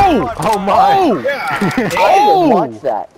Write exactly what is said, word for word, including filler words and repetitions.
Oh! Oh my! Oh! Yeah. I didn't watch that.